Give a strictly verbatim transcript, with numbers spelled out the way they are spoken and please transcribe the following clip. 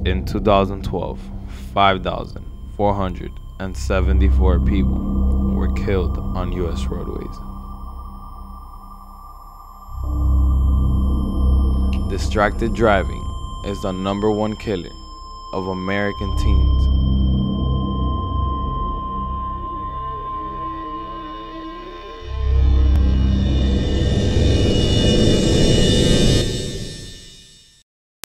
in two thousand twelve, five thousand four hundred seventy-four people were killed on U S roadways. Distracted driving is the number one killer of American teens